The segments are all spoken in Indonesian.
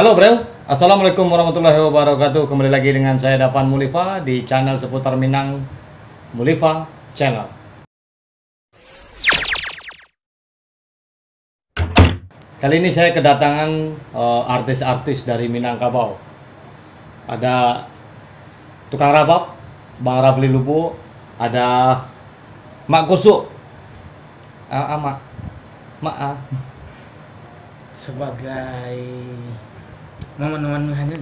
Halo bro, Assalamualaikum warahmatullahi wabarakatuh. Kembali lagi dengan saya Davan Mulifa di channel seputar Minang, Mulifa Channel. Kali ini saya kedatangan artis-artis dari Minangkabau. Ada tukang rabab, Bang Rafli Lubuk, ada Mak Kusuk, Mak sebagai momen-momen hanya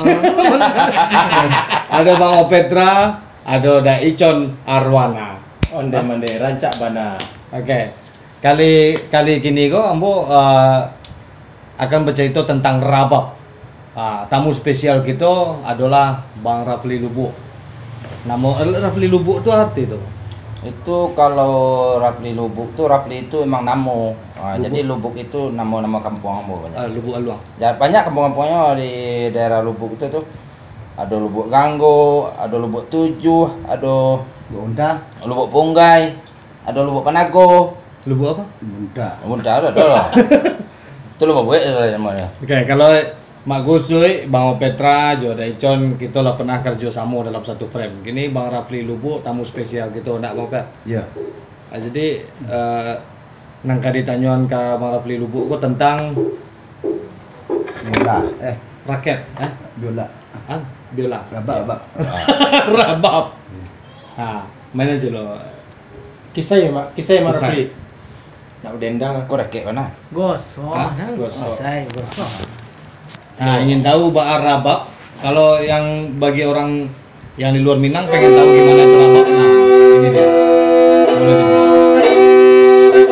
ada Bang Opetra, ada Icon Arwana. Onde-mande rancak bana. Oke. Kali gini kok ambo akan bercerita tentang rabab. Tamu spesial kita adalah Bang Rafli Lubuk. Nama Rafli Lubuk itu arti itu. itu. Kalau Rafli Lubuk tuh, Rafli itu emang namo. Jadi Lubuk itu nama-nama kampung ambo banyak. Lubuk Aluang. Ya, banyak kampung-kampungnya di daerah Lubuk itu tuh. Ada Lubuk Ganggo, ada Lubuk Tujuh, ada Bunda, Lubuk Punggai, ada Lubuk Panago. Lubuk apa? Bunda. Ada lah. Itu Lubuk gue namanya. Oke, kalau Mak Gusui, Bang Petra, Joda Icon, kita lah pernah kerja sama dalam satu frame. Gini Bang Rafli Lubuk, tamu spesial kita, nak Bang Pet? Iya. Jadi, nangka ditanyakan ke Bang Rafli Lubuk kok tentang Bola. raket, Biola. biola. Rabab. Rabab. Mana aja lo? Kisah ya, Mak. Kisah ya, Mak Kisah. Rafli. Nak udendang. Kau rakit mana? Gosok. Gosok. Ingin tahu Mbak rabab? Kalau yang bagi orang yang di luar Minang pengen tahu gimana itu rabab. Nah, ini dia. Boleh dibuka.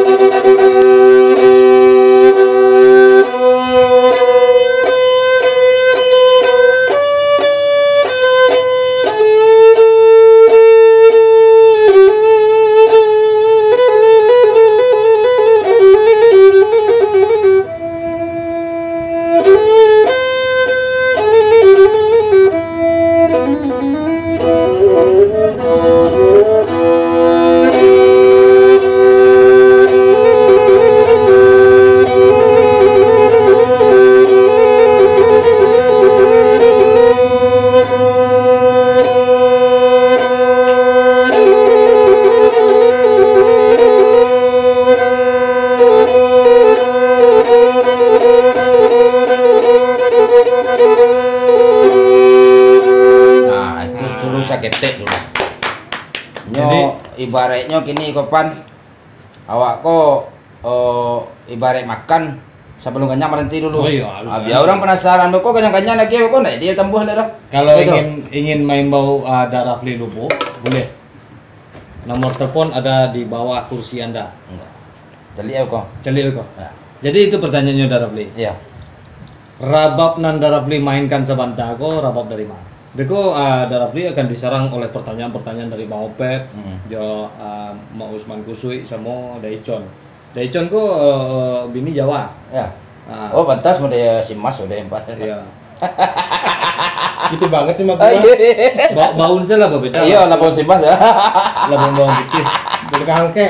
Nah, itu dulu saya ketek dulu. Jadi, Ibaratnya gini kopan, awak kok ibarat makan sebelum kenyang berhenti dulu. Oh iya, Biar orang penasaran, kok kenyang-kenyang lagi kok naik dia tambah lah dah. Kalau Gitu. ingin main bau ada Rafli Lubuk, boleh. Nomor telepon ada di bawah kursi Anda. Enggak. Celik aku kok. Celil kok. Ya. Jadi itu pertanyaannya Rafli. Iya. Rabab nan Rafli mainkan sebentar kok rabab dari mana? Beko Rafli akan diserang oleh pertanyaan-pertanyaan dari Bang Opet, dia Mak Usman Kusui sama Daicon. Daicon kok bini Jawa. Ya. Ah, Oh, pantas mau dia simas udah empat. iya. Gitu banget sih, Mak. Baun saya lah beda. Iya, lapor simas ya. Labang bawang dikit. Boleh kehangke.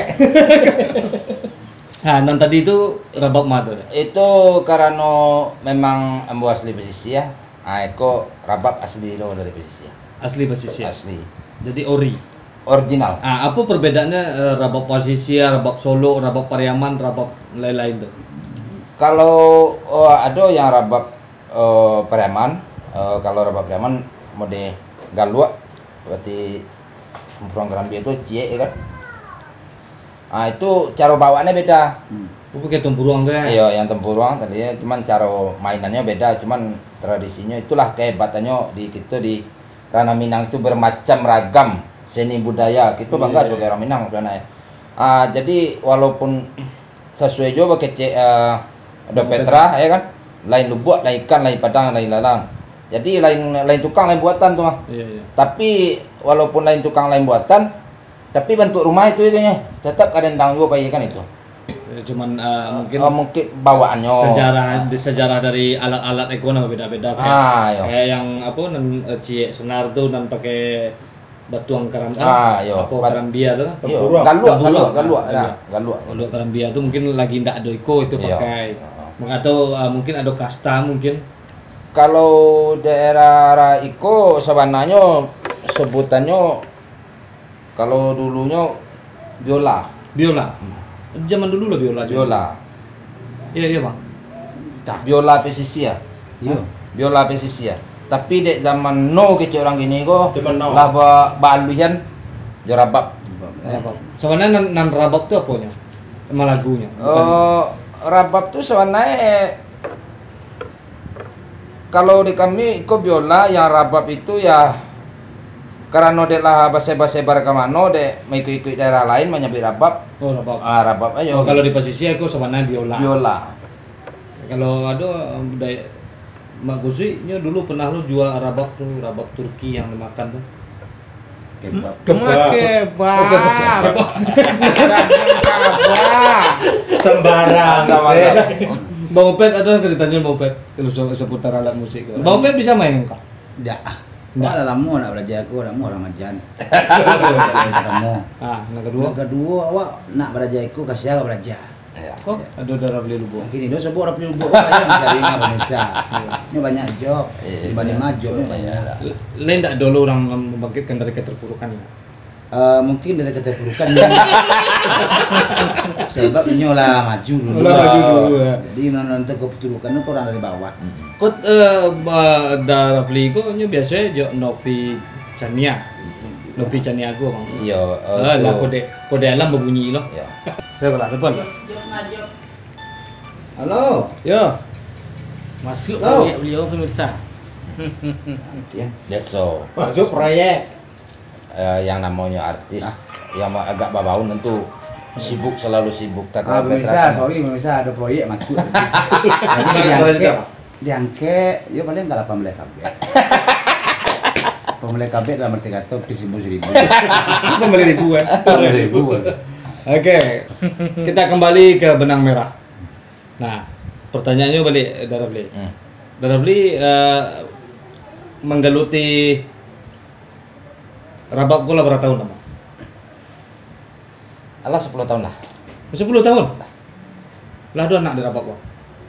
Nan tadi itu rabab mata. Itu karena memang ambo asli pesisir ya. Eko rabab asli lo dari pesisir. Asli basisnya. Asli. Jadi ori. Original. Apa perbedaannya rabab Pasisia, rabab Solo, rabab Pariaman, rabab lain-lain tuh? Kalau ada yang rabab Pariaman, kalau rabab Pariaman mode galua, berarti perang Kerambi itu cie kan. Itu cara bawaannya beda. Aku pakai tempurung tuh ya. Iya, yang tempurung tadi ya, cuman cara mainannya beda, cuman tradisinya itulah kehebatannya di kita di Ranah Minang itu bermacam ragam seni budaya. Kita bangga sebagai orang Minang sebenarnya. Jadi walaupun sesuai juga kece ada Petra ya kan, lain lubuk, lain ikan, lain padang, lain lalang. Jadi lain tukang, lain buatan tuh mah. Iya. Tapi walaupun lain tukang, lain buatan, tapi bentuk rumah itu itunya tetap kadang juga pakai kan itu. Cuman mungkin Mungkin bawaannya. sejarah dari alat-alat ekonomi beda-beda iya. kayak yang apa cie senar tuh dan pakai batuang karambia, iya. apa karambia tuh, Galua. Galua. Galua. Kalau karambia tuh mungkin lagi ndak ada iko itu Iya. pakai, atau mungkin ada kasta mungkin Kalau daerah Iko sebenarnya sebutannya kalau dulunya biola. Biola. Zaman dulu lah biola. Biola. Iya iya bang. Biola pesisia. Iya. Biola pesisia. Tapi dek zaman no kecil orang gini kok Zaman now. lah baluyan jorabab. Rabab. Sebenarnya nan rabab itu apanya? Sama lagunya. Rabab tuh sebenarnya kalau di kami iko biola yang rabab itu ya karena dek lah bahasa kemana dek mengikut daerah lain menyebut rabab. Oh rabab. Rabab ayo. Oh, kalau di posisi aku sebenarnya biola. biola. Kalau ada Mak Gusui-nya dulu pernah lu jual rabab tuh, rabab Turki yang dimakan tuh. Kebab. Kebab. Sembarang. Bang Opet ada ceritanya Bang Opet kalau seputar alat musik. Bang Opet bisa main kah? Nggak. Nggak. Ada lama nak belajar aku, lama Ramadan. Lama. Ah, yang kedua. Yang kedua awak nak belajar aku kasih aku belajar. Ya. Kok ada darah beli lubu. Mungkin itu sebut orang pilih buat aja mencari Indonesia. Ini banyak job, dibanding maju ini banyak. Lain tak dulu orang membangkitkan dari keterpurukan. Mungkin dari keterpurukan sebab nyola maju dulu. Nyola maju dulu, ya. Jadi menonton keterpurukan itu orang dari bawah. Kok darah beli kok nya biasanya jo Novi Chania. Novi Chania aku bang. Iya. Lah kode alam berbunyi loh. Ya. Saya pernah depan. Halo. Ya. Masuk Halo. proyek beliau pemirsa. Deso. Masuk proyek. Yang namanya artis yang agak babaun tentu selalu sibuk tak Pemirsa, sorry pemirsa ada proyek masuk. Jadi diangke, ya paling enggak 18 KB. 18 KB dalam arti kata kesibu 1000. Kembali ribu kan. 1000. Oke. Kita kembali ke benang merah. Nah, pertanyaannya balik Darah Beli. Darah Beli menggeluti rabab gula berapa tahun nama? Alah 10 tahun lah. 10 tahun? Lah ada anak di rabab gua.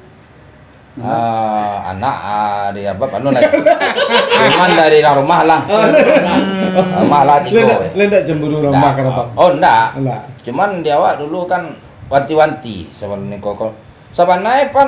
Anak di apa anu lah. Cuman dari rumah lah. Rumah lah tiko. Lain tak cemburu rumah ke rabab. Oh enggak. Enggak. Cuman dia awak dulu kan wanti-wanti sebenarnya kok. Sebenarnya pan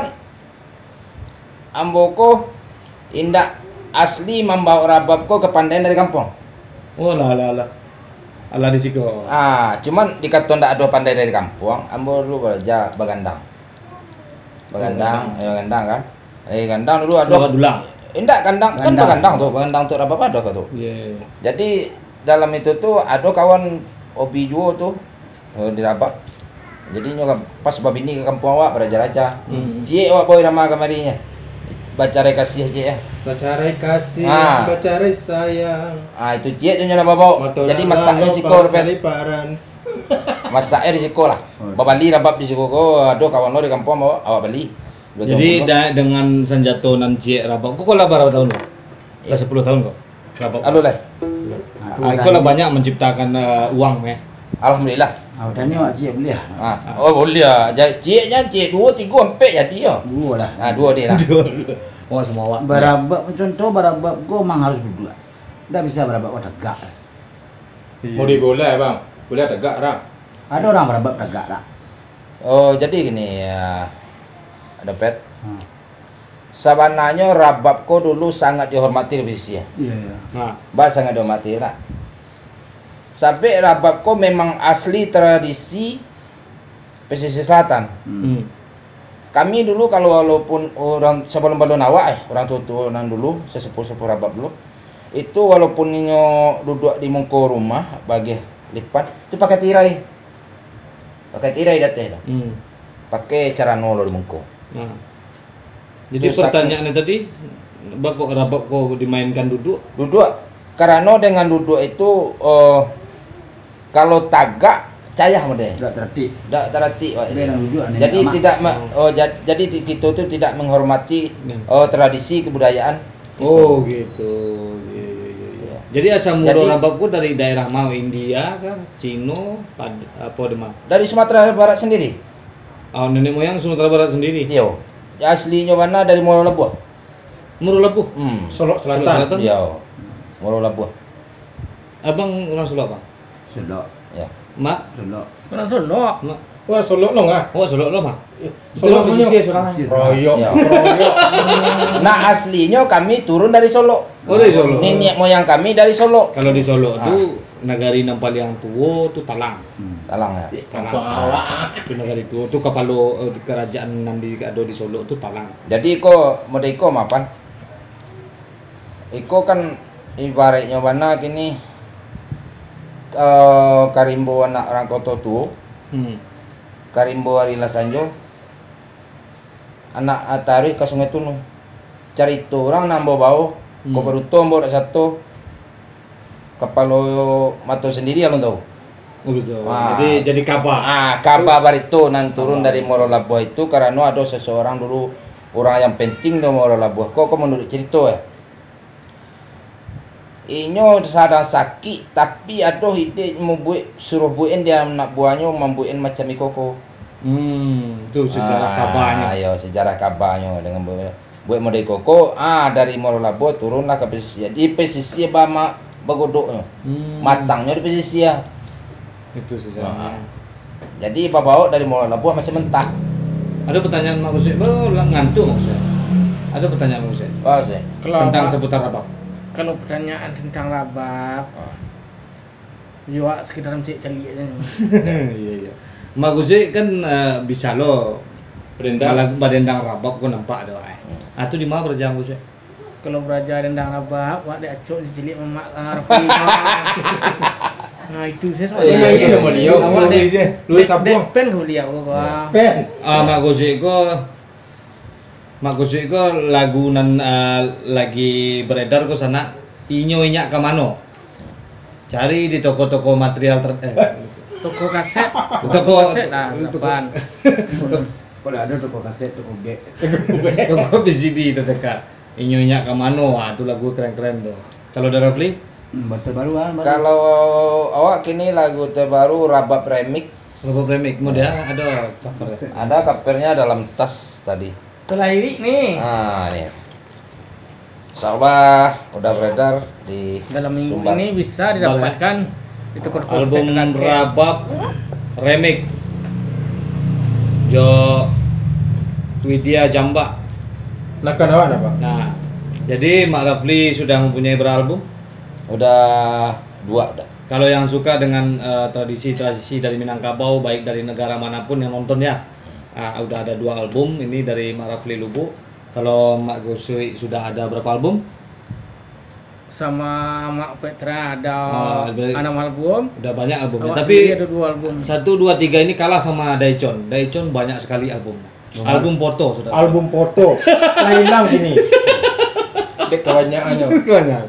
amboko indak asli membawa rabab ko kepandaian dari kampung. Oh lah. Ala di siko. Cuman dikata ndak ada pandai dari kampung, ambo dulu belajar bagandang. Bagandang kan. Gandang dulu ada. Selamat dulang. Indak gandang kan bagandang tuh, bagandang tuh apa ada tuh. Iya. Jadi dalam itu tuh ada kawan hobi juo tuh di rabak. Jadi nyoba pas bab ini ke kampung awak belajar aja. Cie awak boy nama kamarinya. Baca rekasih aja ya. Baca kasih, baca sayang. Itu cie tuh nyoba bawa. Jadi masaknya sikor pet. Masaknya di siko lah. Babali rabab di siko ko ada kawan lo di kampung awak beli. Jadi dengan senjata nan cie rabab. Kok lah berapa tahun kok? Lah 10 tahun kok. Rabab. Aduh lah. Aku lah banyak menciptakan uang ya. Alhamdulillah. Tanya wak cik boleh Oh boleh ya. Ciknya cik 2, 3, 4 jadi ya. 2 lah. 2 dia lah. Oh semua awak. Barabak contoh barabak gua memang harus berdua. Enggak bisa barabak gua tegak. Mau diboleh bang? Boleh tegak rak. Ada orang barabak tegak tak? Oh jadi gini ya. Ada pet. Sebenarnya rabab ko dulu sangat dihormati di sisi ya. Iya. Nah, Sangat dihormati lah. Sampai rabab ko memang asli tradisi pesisir selatan. Kami dulu kalau walaupun orang sebelum balon awak orang tua nang dulu sesepuh rabab dulu itu walaupun nyo duduk di muka rumah bagi lipat itu pakai tirai. Pakai tirai dateh. Pakai cara nolo di muka. Nah. Jadi pertanyaannya tadi bakok rabab kok dimainkan duduk? Duduk karena dengan duduk itu kalau tagak cayah model. Enggak tertib. Tidak terhati. Jadi tidak jadi kita itu tidak menghormati tradisi kebudayaan. Oh gitu. Iya. Jadi asal mula rababku dari daerah mau India kah, Cina, apa demam? Dari Sumatera Barat sendiri. Oh nenek moyang Sumatera Barat sendiri. Iya. Aslinya mana dari Muara Lebuh. Moro Labuh. Solok Selatan. Selatan. Iya. Moro Labuh. Abang orang Solo Bang? Solo. Ya. Mak? Solo. Orang Solo. Mak? Wah, Solok lo nggak? Oh Solo lo Mak? Solo Itu posisi seorang. Royok, Iya. royok. Nah, aslinya kami turun dari Solo. Oh dari Solo. Nenek moyang kami dari Solo. Kalau di Solo tuh nagari yang paling tua tuh Talang. Talang ya. Bawa. Itu nagari tua tuh kapalo kerajaan nanti ada di Solo tuh Talang. Jadi mode iko mapan. Iko kan ibaratnya mana gini karimbo anak orang koto tu, karimbo hari Lasanjo, anak atari ke Sungai Tunu. Cari itu orang nambo bau, ko baru tombo satu, kapalo mato sendiri alun tahu. Oh gitu. Wah. Jadi kabar. Kabar barito nan turun dari Moro Labuh itu karena ada seseorang dulu orang yang penting di Moro Labuh. Kok menurut cerita ya? Inyo sadang sakit tapi ada ide mau buat suruh buatin dia anak buahnya membuatin macam ikoko. Itu sejarah kabarnya. Ayo sejarah kabarnya dengan buat mode ikoko. Dari Moro Labuh turunlah ke pesisir. Di pesisir bama bagodoknya. Matangnya di pesisir. Itu sejarahnya. Jadi bawa dari Moro Labuh masih mentah. Ada pertanyaan Mak Hussein? Ngantuk Mak Hussein. Ada pertanyaan Mak Hussein Wah sih. tentang seputar Rabab. Kalau pertanyaan tentang Rabab, juga sekitar mencari cali aja. Iya. Mak Hussein kan bisa lo badendang Rabab kok nampak ada Atau di mana berjam Hussein? Kalau belajar tentang Rabab, wak dia acok cilik memak Rafi. Nah itu saya sama Iya, nama dia. Awak dek Luis Sabung. pen kau lihat kau. Pen. Mak Hussein ko lagu nan lagi beredar ke sana inyo inyak ke mano. Cari di toko-toko material Toko kaset. Toko- kaset lah depan. Kalau ada toko kaset, toko B. toko VCD terdekat. Inyo inyak ke mano. Itu lagu keren-keren tuh. Kalau dari Rafli? Baru-baruan. Kalau awak kini lagu terbaru Rabab Remix, Rabab Remix mau dia ada cover. ada covernya dalam tas tadi. Telah ini nih. Nih. Insyaallah udah beredar di Dalam minggu Sumbar. ini bisa didapatkan di toko-toko Album kaset dekat. Rabab Remix Jo Widya Jamba. Nakan awak apa? Nah, jadi Mak Rafli sudah mempunyai berapa album? Udah 2 udah. Kalau yang suka dengan tradisi-tradisi dari Minangkabau, baik dari negara manapun yang nonton ya, udah ada 2 album. Ini dari Mak Rafli Lubuk. Kalau Mak Gusui sudah ada berapa album? Sama Mak Petra ada berarti- 6 album. Udah banyak albumnya. Awak Tapi sendiri ada 2 album. 1, 2, 3 ini kalah sama Daicon. Daicon banyak sekali albumnya. Album foto sudah. Album foto. Hilang sini. Dek kebanyakannya. Banyak.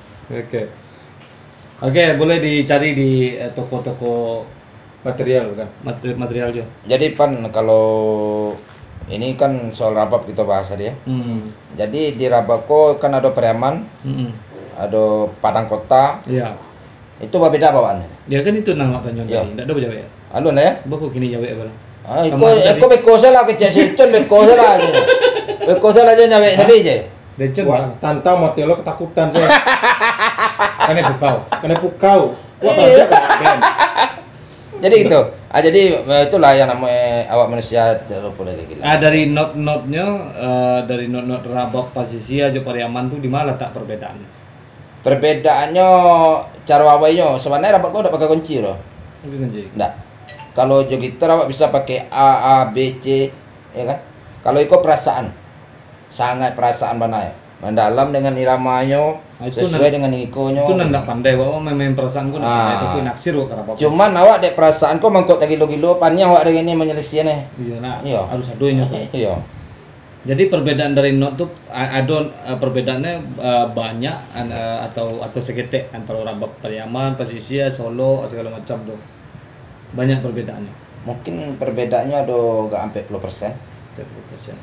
Oke, boleh dicari di toko-toko Material kan. material Jo. Jadi Pan kalau ini kan soal Rabab kita bahas tadi ya. Jadi di Rabab kok kan ada Periaman, ada Padang Kota. Iya. Itu beda bawaannya. Dia kan itu nang tanya Iya. tadi. Ndak ada jawa ya. Alun ya? Baku kini jawa ya, Bang. Iko beko salah kecil secon beko salah. Beko salah aja nyawe tadi aja. Daicon Wah, Bang. tantang mati lo ketakutan saya. Kan bukau. Kena pukau. Wah, Iya. banyak. Jadi gitu. Jadi itulah yang namanya awak manusia tidak boleh kayak gitu. Dari not-notnya dari not-not Rabab Pasisi aja Pariaman tuh di mana letak perbedaannya? Perbedaannya cara awalnya sebenarnya Rabab kau udah pakai kunci loh. Mungkin kan Ji. Enggak. Kalau jo gitar awak bisa pakai A B C ya kan. Kalau ikut perasaan. Sangat perasaan mana ya. Mendalam dengan iramanya Itu sesuai dengan ikonya. Itu ndak pandai bawa main perasaan ku itu ku naksir kok Rabab. Cuman awak dek perasaan kau mangkok tak gilo-gilo pannya awak dengan ini menyelesaikannya. Iya nah. Iya. Harus adunya tuh. Iya. Jadi perbedaan dari not tuh ada perbedaannya banyak atau seketek antara Rabab Pariaman, Pasisia, Solo segala macam tuh. Banyak perbedaannya. Mungkin perbedaannya ada enggak sampai 10%. 30%.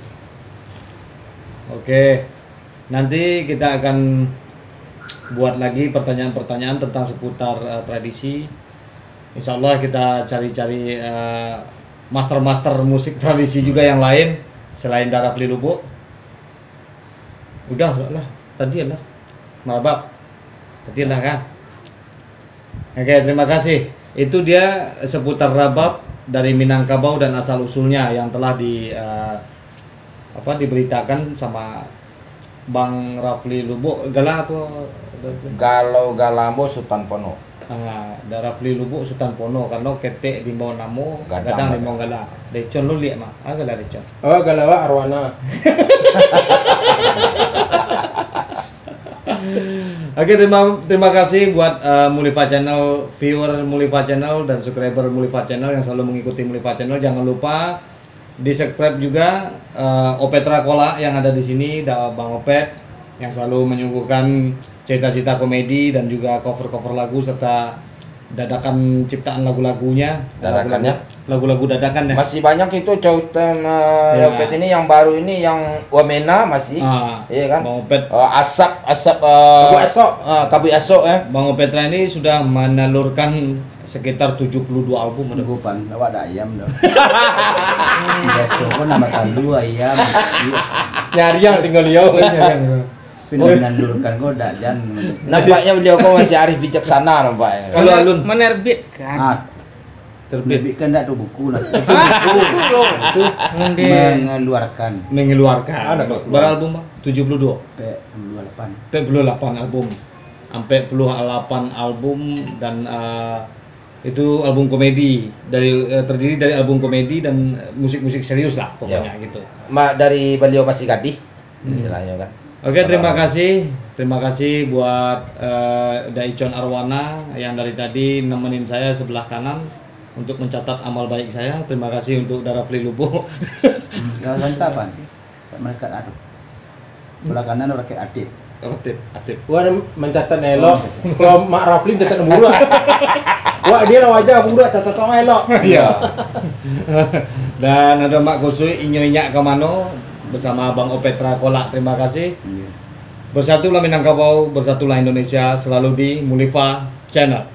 Oke. Nanti kita akan buat lagi pertanyaan-pertanyaan tentang seputar tradisi. Insya Allah kita cari-cari master-master musik tradisi juga yang lain selain Darafli Lubuk. Udah lah. Tadi lah. Marabab. Tadi lah kan. Oke, terima kasih. Itu dia seputar rabab dari Minangkabau dan asal usulnya yang telah diberitakan sama Bang Rafli Lubuk. Gala apa? Galau Galambo Sultan Pono. Rafli Lubuk Sultan Pono karena ketek di mau namo, Gadang, kadang di mau gala. Decon lu lihat mah, gala decon. Oh, Galawa Arwana. Oke, terima kasih buat Mulifa Channel, viewer Mulifa Channel dan subscriber Mulifa Channel yang selalu mengikuti Mulifa Channel. Jangan lupa di subscribe juga Opetra Kola yang ada di sini, Bang Opet yang selalu menyuguhkan cerita-cerita komedi dan juga cover-cover lagu serta dadakan ciptaan lagunya. Lagu-lagu dadakan ya. Masih banyak itu cautan Ya. Opet ini yang baru ini yang Wamena masih. Iya kan? Bang Opet Asap Kabu Esok. Kabu Esok ya. Bang Opetra ini sudah menelurkan sekitar 72 album. Gupan, awak ada ayam dong. Besok pun nama talu ayam. Nyariang tinggal liau kan nyariang. Menandurkan kau dak jan. Nampaknya beliau kok masih arif bijaksana nampaknya. Kalau Alun Menerbitkan. Terbitkan dak tuh buku lah. Itu Mengeluarkan mengeluarkan Ada kalau berapa album Bang? 72 P28. 48 album sampai 48 album dan itu album komedi terdiri dari album komedi dan musik-musik serius lah pokoknya gitu. Dari beliau masih gadih istilahnya kan. Oke, terima kasih buat Daicon Arwana yang dari tadi nemenin saya sebelah kanan untuk mencatat amal baik saya. Terima kasih untuk Darafli Lubuk. Jangan tapan. Mereka aduk. Sebelah kanan orang kayak adip. Atip. Gua ada mencatat elok. Kalau Mak Rafli mencatat buruk. Wah, dia lah wajah buruk catat elok. Iya. Dan ada Mak Kusui inyo-inyak Kamano bersama Bang Opetra Kolak. Terima kasih. Bersatulah Minangkabau, bersatulah Indonesia, selalu di Mulifa Channel.